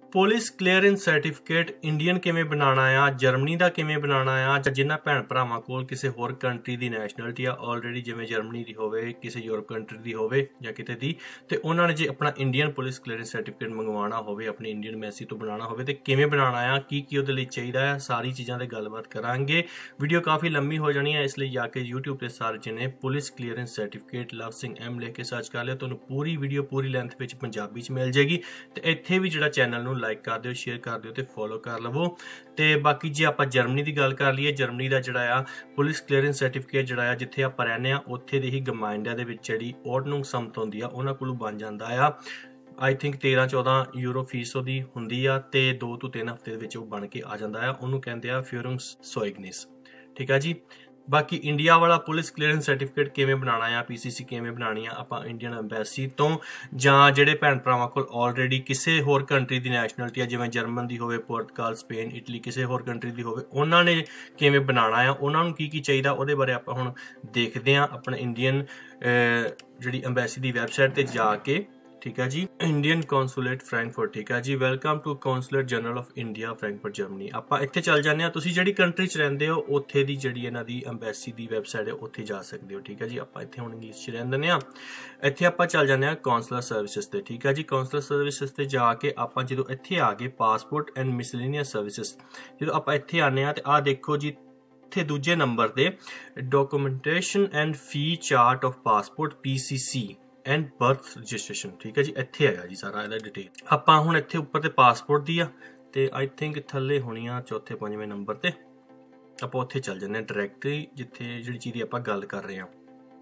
Police clearance certificate Indian ਕਿਵੇਂ ਬਣਾਉਣਾ ਆ, ਜਰਮਨੀ ਦਾ ਕਿਵੇਂ ਬਣਾਉਣਾ ਆ, ਜਾਂ ਜਿਨ੍ਹਾਂ ਭੈਣ ਭਰਾਵਾਂ ਕੋਲ ਕਿਸੇ ਹੋਰ ਕੰਟਰੀ ਦੀ ਨੈਸ਼ਨਲਿਟੀ ਆ ਆਲਰੇਡੀ, ਜਿਵੇਂ ਜਰਮਨੀ ਦੀ ਹੋਵੇ, ਕਿਸੇ ਯੂਰਪ ਕੰਟਰੀ ਦੀ ਹੋਵੇ ਜਾਂ ਕਿਤੇ ਦੀ, ਤੇ ਉਹਨਾਂ ਨੇ ਜੇ ਆਪਣਾ ਇੰਡੀਅਨ ਪੁਲਿਸ ਕਲੀਅਰੈਂਸ ਸਰਟੀਫਿਕੇਟ ਮੰਗਵਾਉਣਾ ਹੋਵੇ, ਆਪਣੀ ਇੰਡੀਅਨ ਐਮਬੈਸੀ ਤੋਂ ਬਣਾਉਣਾ ਹੋਵੇ, ਤੇ ਕਿਵੇਂ ਬਣਾਉਣਾ ਆ, ਕੀ ਉਹਦੇ ਲਈ ਚਾਹੀਦਾ ਆ, ਸਾਰੀ ਚੀਜ਼ਾਂ ਤੇ ਗੱਲਬਾਤ ਕਰਾਂਗੇ। ਵੀਡੀਓ ਕਾਫੀ ਲੰਮੀ ਹੋ ਜਾਣੀ ਹੈ, ਇਸ ਲਈ ਜਾ ਕੇ YouTube ਤੇ ਸਰਚ ਨੇ police clearance certificate Lav Singh M ਲਿਖ ਕੇ ਸਰਚ ਕਰ ਲਿਆ, ਤੁਹਾਨੂੰ ਪੂਰੀ ਵੀਡੀਓ ਪੂਰੀ ਲੈਂਥ ਵਿੱਚ ਪੰਜਾਬੀ 'ਚ ਮਿਲ ਜਾਏਗੀ। ਤੇ ਇੱਥੇ ਵੀ ਜਿਹੜਾ ਚੈਨਲ ਨੂੰ ਲਾਈਕ ਕਰ ਦਿਓ, ਸ਼ੇਅਰ ਕਰ ਦਿਓ ਤੇ ਫੋਲੋ ਕਰ ਲਵੋ। ਤੇ ਬਾਕੀ ਜੇ ਆਪਾਂ ਜਰਮਨੀ ਦੀ ਗੱਲ ਕਰ ਲਈਏ, ਜਰਮਨੀ ਦਾ ਜਿਹੜਾ ਆ ਪੁਲਿਸ ਕਲੀਅਰੈਂਸ ਸਰਟੀਫਿਕੇਟ ਜਿਹੜਾ ਆ ਜਿੱਥੇ ਆਪਾਂ ਰਹਿੰਦੇ ਆ ਉੱਥੇ ਦੀ ਹੀ ਗਮਾਇੰਡਾਂ ਦੇ ਵਿੱਚ ਜਿਹੜੀ ਓਟਨੂੰਗ ਸਮਤ ਹੁੰਦੀ ਆ ਉਹਨਾਂ ਕੋਲੋਂ ਬਣ ਜਾਂਦਾ ਆ। ਆਈ ਥਿੰਕ 13-14 ਯੂਰੋ ਫੀਸ ਉਹਦੀ ਹੁੰਦੀ ਆ ਤੇ 2 ਤੋਂ 3 ਹਫ਼ਤੇ ਦੇ ਵਿੱਚ ਉਹ ਬਣ ਕੇ ਆ ਜਾਂਦਾ ਆ। ਉਹਨੂੰ ਕਹਿੰਦੇ ਆ ਫਿਊਰਿੰਗਸ ਸੋਇਗਨਿਸ। ਠੀਕ ਆ ਜੀ। ਬਾਕੀ ਇੰਡੀਆ ਵਾਲਾ ਪੁਲਿਸ ਕਲੀਅਰੈਂਸ ਸਰਟੀਫਿਕੇਟ ਕਿਵੇਂ ਬਣਾਉਣਾ ਆ, PCC ਕਿਵੇਂ ਬਣਾਉਣੀ ਆ ਆਪਾਂ ਇੰਡੀਅਨ ਐਮਬੈਸੀ ਤੋਂ, ਜਾਂ ਜਿਹੜੇ ਭੈਣ ਭਰਾਵਾਂ ਕੋਲ ਆਲਰੇਡੀ ਕਿਸੇ ਹੋਰ ਕੰਟਰੀ ਦੀ ਨੈਸ਼ਨਲਿਟੀ ਆ, ਜਿਵੇਂ ਜਰਮਨ ਦੀ ਹੋਵੇ, ਪੁਰਤਗਾਲ, ਸਪੇਨ, ਇਟਲੀ, ਕਿਸੇ ਹੋਰ ਕੰਟਰੀ ਦੀ ਹੋਵੇ, ਉਹਨਾਂ ਨੇ ਕਿਵੇਂ ਬਣਾਉਣਾ ਆ, ਉਹਨਾਂ ਨੂੰ ਕੀ ਚਾਹੀਦਾ, ਉਹਦੇ ਬਾਰੇ ਆਪਾਂ ਹੁਣ ਦੇਖਦੇ ਹਾਂ ਆਪਣੇ ਇੰਡੀਅਨ ਜਿਹੜੀ ਐਮਬੈਸੀ ਦੀ ਵੈਬਸਾਈਟ ਤੇ ਜਾ ਕੇ। ਠੀਕ ਹੈ ਜੀ। Indian consulate Frankfurt. ਠੀਕ ਹੈ ਜੀ। Welcome to consulate general of India Frankfurt Germany. ਆਪਾਂ ਇੱਥੇ ਚੱਲ ਜਾਂਦੇ ਹਾਂ। ਤੁਸੀਂ ਜਿਹੜੀ ਕੰਟਰੀ 'ਚ ਰਹਿੰਦੇ ਹੋ ਉੱਥੇ ਦੀ ਜਿਹੜੀ ਇਹਨਾਂ ਦੀ ਐਮਬੈਸੀ ਦੀ ਵੈਬਸਾਈਟ ਹੈ ਉੱਥੇ ਜਾ ਸਕਦੇ ਹੋ। ਠੀਕ ਹੈ ਜੀ। ਆਪਾਂ ਇੱਥੇ ਹੁਣ ਇੰਗਲਿਸ਼ 'ਚ ਰਹਿੰਦੇ ਹਾਂ। ਇੱਥੇ ਆਪਾਂ ਚੱਲ ਜਾਂਦੇ ਹਾਂ ਕੌਂਸਲਰ ਸਰਵਿਸਿਜ਼ ਤੇ। ਠੀਕ ਹੈ ਜੀ। ਕੌਂਸਲਰ ਸਰਵਿਸਿਜ਼ ਤੇ ਜਾ ਕੇ ਆਪਾਂ ਜਦੋਂ ਇੱਥੇ ਆ ਗਏ ਪਾਸਪੋਰਟ ਐਂਡ ਮਿਸਲੇਨੀਅਸ ਸਰਵਿਸਿਜ਼, ਜਦੋਂ ਆਪਾਂ ਇੱਥੇ ਆਉਂਦੇ ਹਾਂ ਤੇ ਆਹ ਦੇਖੋ ਜੀ, ਇੱਥੇ ਦੂਜੇ ਨੰਬਰ ਤੇ documentation and fee chart of passport PCC and birth registration. ਠੀਕ ਹੈ ਜੀ। ਇੱਥੇ ਆਇਆ ਜੀ ਸਾਰਾ ਇਹਦਾ ਡਿਟੇਲ। ਆਪਾਂ ਹੁਣ ਇੱਥੇ ਉੱਪਰ ਤੇ ਪਾਸਪੋਰਟ ਦੀ ਆ ਤੇ ਆਈ ਥਿੰਕ ਥੱਲੇ ਹੋਣੀ ਆ 4ਵੇਂ-5ਵੇਂ ਨੰਬਰ ਤੇ। ਆਪਾਂ ਉੱਥੇ ਚੱਲ ਜਾਂਦੇ ਹਾਂ ਡਾਇਰੈਕਟਲੀ, ਜਿੱਥੇ ਜਿਹੜੀ ਚੀਜ਼ ਦੀ ਆਪਾਂ ਗੱਲ ਕਰ ਰਹੇ ਹਾਂ।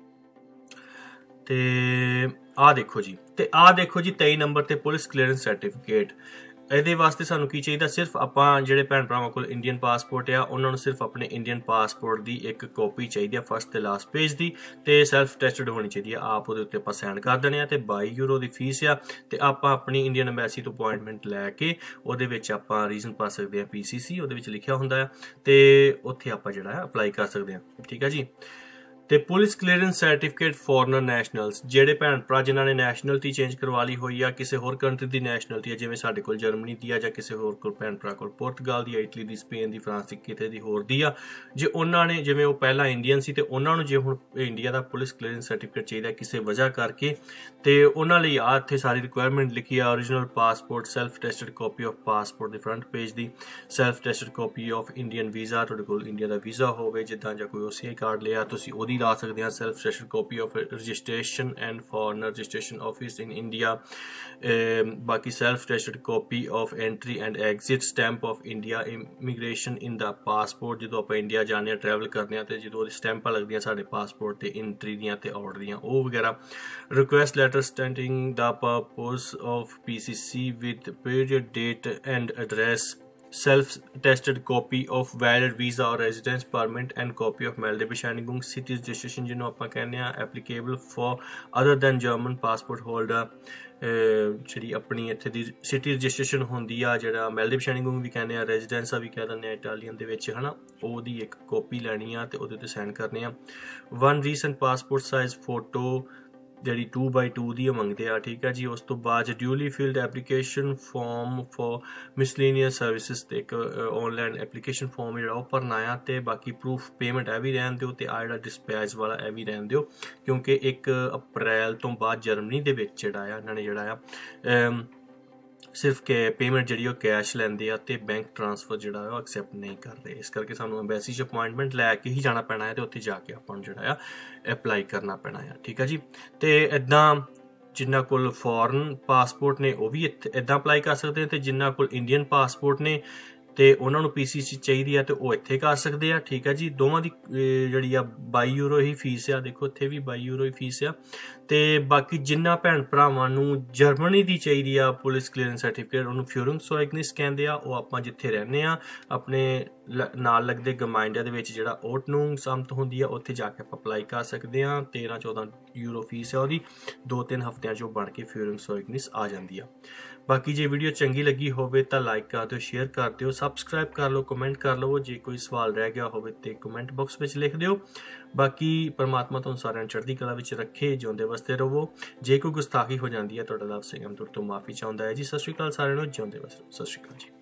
ਤੇ ਆਹ ਦੇਖੋ ਜੀ, ਤੇ ਆਹ ਦੇਖੋ ਜੀ 23 ਨੰਬਰ ਤੇ ਪੁਲਿਸ ਕਲੀਅਰੈਂਸ ਸਰਟੀਫਿਕੇਟ। ਇਹਦੇ ਵਾਸਤੇ ਸਾਨੂੰ ਕੀ ਚਾਹੀਦਾ, ਸਿਰਫ ਆਪਾਂ ਜਿਹੜੇ ਭੈਣ ਭਰਾਵਾਂ ਕੋਲ ਇੰਡੀਅਨ ਪਾਸਪੋਰਟ ਆ ਉਹਨਾਂ ਨੂੰ ਸਿਰਫ ਆਪਣੇ ਇੰਡੀਅਨ ਪਾਸਪੋਰਟ ਦੀ ਇੱਕ ਕਾਪੀ ਚਾਹੀਦੀ ਆ, ਫਸਟ ਤੇ ਲਾਸਟ ਪੇਜ ਦੀ, ਤੇ ਸੈਲਫ ਟੈਸਟਡ ਹੋਣੀ ਚਾਹੀਦੀ ਆ। ਆਪ ਉਹਦੇ ਉੱਤੇ ਆਪਾਂ ਸਾਈਨ ਕਰ ਦੇਣੇ ਆ ਤੇ 22 ਯੂਰੋ ਦੀ ਫੀਸ ਆ। ਤੇ ਆਪਾਂ ਆਪਣੀ ਇੰਡੀਅਨ ਐਮਬੈਸੀ ਤੋਂ ਅਪਾਇੰਟਮੈਂਟ ਲੈ ਕੇ ਉਹਦੇ ਵਿੱਚ ਆਪਾਂ ਰੀਜ਼ਨ ਪਾ ਸਕਦੇ ਆ PCC, ਉਹਦੇ ਵਿੱਚ ਲਿਖਿਆ ਹੁੰਦਾ ਆ, ਤੇ ਉੱਥੇ ਆਪਾਂ ਜਿਹੜਾ ਅਪਲਾਈ ਕਰ ਸਕਦੇ ਆ। ਠੀਕ ਹੈ ਜੀ। ਤੇ police clearance certificate foreigner nationals, ਜਿਹੜੇ ਭੈਣ ਭਰਾ ਜਿਨ੍ਹਾਂ ਨੇ ਨੈਸ਼ਨਲਿਟੀ ਚੇਂਜ ਕਰਵਾ ਲਈ ਹੋਈ ਆ, ਕਿਸੇ ਹੋਰ ਕੰਟਰੀ ਦੀ ਨੈਸ਼ਨਲਿਟੀ ਆ, ਜਿਵੇਂ ਸਾਡੇ ਕੋਲ ਜਰਮਨੀ ਦੀ ਆ, ਜਾਂ ਕਿਸੇ ਹੋਰ ਕੋਲ ਭੈਣ ਭਰਾ ਕੋਲ ਪੁਰਤਗਾਲ ਦੀ ਆ, ਇਟਲੀ ਦੀ, ਸਪੇਨ ਦੀ, ਫਰਾਂਸ ਦੀ, ਕਿਤੇ ਦੀ ਹੋਰ ਦੀ ਆ, ਜੇ ਉਹਨਾਂ ਨੇ, ਜਿਵੇਂ ਉਹ ਪਹਿਲਾਂ ਇੰਡੀਅਨ ਸੀ ਤੇ ਉਹਨਾਂ ਨੂੰ ਜੇ ਹੁਣ ਇੰਡੀਆ ਦਾ ਪੁਲਿਸ ਕਲੀਅਰੈਂਸ ਸਰਟੀਫਿਕੇਟ ਚਾਹੀਦਾ ਕਿਸੇ ਵਜ੍ਹਾ ਕਰਕੇ, ਤੇ ਉਹਨਾਂ ਲਈ ਆ ਇੱਥੇ ਸਾਰੀ ਰਿਕੁਆਇਰਮੈਂਟ ਲਿਖੀ ਆ। Original passport, self attested copy of passport ਦੇ ਫਰੰਟ ਪੇਜ ਦੀ, self attested copy of Indian visa, ਤੁਹਾਡੇ ਕੋਲ ਇੰਡੀਆ ਦਾ ਵੀਜ਼ਾ ਹੋਵੇ ਜਿੱਦਾਂ, ਜਾਂ ਕੋਈ OCI ਕਾਰਡ ਲਿਆ ਤੁਸੀਂ ਉਹਦੀ ਲਾ ਸਕਦੇ ਆ। Self attested copy of registration and foreigner registration office in India. ਬਾਕੀ self attested copy of entry and exit, stamp of India immigration in ਦਾ ਪਾਸਪੋਰਟ। ਜਦੋਂ ਆਪਾਂ ਇੰਡੀਆ ਜਾਂਦੇ ਹਾਂ, ਟਰੈਵਲ ਕਰਦੇ ਹਾਂ, ਤੇ ਜਦੋਂ ਉਹਦੀ ਸਟੈਂਪਾਂ ਲੱਗਦੀਆਂ ਸਾਡੇ ਪਾਸਪੋਰਟ ਤੇ ਐਂਟਰੀ ਦੀਆਂ ਤੇ ਆਊਟ ਦੀਆਂ, ਉਹ ਵਗੈਰਾ। ਰਿਕੁਐਸਟ ਲੈਟਰ ਸਟੇਟਿੰਗ ਦਾ purpose of PCC with period, date and address, self-attested copy of valid visa or residence permit and copy of Meldebeschainigung, city registration ਜਿਹਨੂੰ ਆਪਾਂ ਕਹਿੰਦੇ ਆ, applicable for other than German passport holder। ਜਿਹੜੀ ਆਪਣੀ ਇੱਥੇ ਦੀ city registration ਹੁੰਦੀ ਆ, ਜਿਹੜਾ Meldebeschainigung ਵੀ ਕਹਿੰਦੇ ਆ, ਰੈਜ਼ੀਡੈਂਸ ਵੀ ਕਹਿ ਦਿੰਦੇ ਆ ਇਟਾਲੀਅਨ ਦੇ ਵਿੱਚ, ਹੈ ਨਾ, ਉਹਦੀ ਇੱਕ ਕਾਪੀ ਲੈਣੀ ਆ ਤੇ ਉਹਦੇ ਉੱਤੇ ਸਾਈਨ ਕਰਨੇ ਆ। 1 ਰੀਸੈਂਟ ਪਾਸਪੋਰਟ ਸਾਈਜ਼ ਫੋਟੋ ਜਿਹੜੀ 2x2 ਦੀ ਮੰਗਦੇ ਆ। ਠੀਕ ਹੈ ਜੀ। ਉਸ ਤੋਂ ਬਾਅਦ duly filled application form for miscellaneous services, ਤੇ ਇੱਕ ਆਨਲਾਈਨ ਐਪਲੀਕੇਸ਼ਨ ਫਾਰਮ ਜਿਹੜਾ ਉਹ ਭਰਨਾ ਆ। ਤੇ ਬਾਕੀ ਪ੍ਰੂਫ ਪੇਮੈਂਟ ਇਹ ਵੀ ਰਹਿਣ ਦਿਓ, ਤੇ ਆ ਜਿਹੜਾ ਡਿਸਪੈਚ ਵਾਲਾ ਇਹ ਵੀ ਰਹਿਣ ਦਿਓ, ਕਿਉਂਕਿ 1 ਅਪ੍ਰੈਲ ਤੋਂ ਬਾਅਦ ਜਰਮਨੀ ਦੇ ਵਿੱਚ ਜਿਹੜਾ ਆ ਇਹਨਾਂ ਨੇ ਜਿਹੜਾ ਆ ਸਿਰਫ ਪੇਮੈਂਟ ਜਿਹੜੀ ਉਹ ਕੈਸ਼ ਲੈਂਦੇ ਆ ਤੇ ਬੈਂਕ ਟ੍ਰਾਂਸਫਰ ਜਿਹੜਾ ਉਹ ਐਕਸੈਪਟ ਨਹੀਂ ਕਰਦੇ। ਇਸ ਕਰਕੇ ਸਾਨੂੰ ਐਮਬੈਸੀ 'ਚ ਅਪਾਇੰਟਮੈਂਟ ਲੈ ਕੇ ਹੀ ਜਾਣਾ ਪੈਣਾ ਹੈ ਤੇ ਉੱਥੇ ਜਾ ਕੇ ਆਪਾਂ ਨੂੰ ਜਿਹੜਾ ਆ ਅਪਲਾਈ ਕਰਨਾ ਪੈਣਾ ਆ। ਠੀਕ ਹੈ ਜੀ। ਤੇ ਇੱਦਾਂ ਜਿਨ੍ਹਾਂ ਕੋਲ ਫੋਰਨ ਪਾਸਪੋਰਟ ਨੇ ਉਹ ਵੀ ਇੱਦਾਂ ਅਪਲਾਈ ਕਰ ਸਕਦੇ ਆ, ਤੇ ਜਿਨ੍ਹਾਂ ਕੋਲ ਇੰਡੀਅਨ ਪਾਸਪੋਰਟ ਨੇ ਤੇ ਉਹਨਾਂ ਨੂੰ PCC ਚਾਹੀਦੀ ਆ ਤੇ ਉਹ ਇੱਥੇ ਕਰ ਸਕਦੇ ਆ। ਠੀਕ ਹੈ ਜੀ। ਦੋਵਾਂ ਦੀ ਜਿਹੜੀ ਆ 22 ਯੂਰੋ ਹੀ ਫੀਸ ਆ। ਦੇਖੋ ਇੱਥੇ ਵੀ 22 ਯੂਰੋ ਹੀ ਫੀਸ ਆ। ਤੇ ਬਾਕੀ ਜਿਨ੍ਹਾਂ ਭੈਣ ਭਰਾਵਾਂ ਨੂੰ ਜਰਮਨੀ ਦੀ ਚਾਹੀਦੀ ਆ ਪੁਲਿਸ ਕਲੀਅਰੈਂਸ ਸਰਟੀਫਿਕੇਟ, ਉਹਨੂੰ ਫਿਊਰਿੰਗਸੋਇਗਨਿਸ ਕਹਿੰਦੇ ਆ। ਉਹ ਆਪਾਂ ਜਿੱਥੇ ਰਹਿੰਦੇ ਆ ਆਪਣੇ ਨਾਲ ਲੱਗਦੇ ਗਮਾਇਂਡਾਂ ਦੇ ਵਿੱਚ ਜਿਹੜਾ ਓਟਨੂੰਗ ਸਮਤ ਹੁੰਦੀ ਆ, ਉੱਥੇ ਜਾ ਕੇ ਆਪਾਂ ਅਪਲਾਈ ਕਰ ਸਕਦੇ ਆ। 13-14 ਯੂਰੋ ਫੀਸ ਆ ਉਹਦੀ। 2-3 ਹਫ਼ਤਿਆਂ 'ਚ ਉਹ ਬਣ ਕੇ ਫਿਊਰਿੰਗਸੋਇਗਨਿਸ ਆ ਜਾਂਦੀ ਆ। ਬਾਕੀ ਜੇ ਵੀਡੀਓ ਚੰਗੀ ਲੱਗੀ ਹੋਵੇ ਤਾਂ ਲਾਈਕ ਕਰ ਦਿਓ, ਸ਼ੇਅਰ ਕਰ ਦਿਓ, ਸਬਸਕ੍ਰਾਈਬ ਕਰ ਲਓ, ਕਮੈਂਟ ਕਰ ਲਓ। ਜੇ ਕੋਈ ਸਵਾਲ ਰਹਿ ਗਿਆ ਹੋਵੇ ਤੇ ਕਮੈਂਟ ਬਾਕਸ ਵਿੱਚ ਲਿਖ ਦਿਓ। ਬਾਕੀ ਪਰਮਾਤਮਾ ਤੁਹਾਨੂੰ ਸਾਰਿਆਂ ਨੂੰ ਚੜ੍ਹਦੀ ਕਲਾ ਵਿੱਚ ਰੱਖੇ, ਜਿਉਂਦੇ ਵਸਦੇ ਰਹੋ। ਜੇ ਕੋਈ ਗੁਸਤਾਖੀ ਹੋ ਜਾਂਦੀ ਹੈ ਤੁਹਾਡਾ ਲਵ ਸਿੰਘ ਅਮਦੁਰ ਤੋਂ ਮਾਫੀ ਚਾਹੁੰਦਾ ਹੈ ਜੀ। ਸਤਿ ਸ਼੍ਰੀ ਅਕਾਲ ਸਾਰਿਆਂ ਨੂੰ, ਜਿਉਂਦੇ ਵਸਦੇ ਰਹੋ। ਸਤਿ ਸ਼੍ਰੀ ਅਕਾਲ ਜੀ।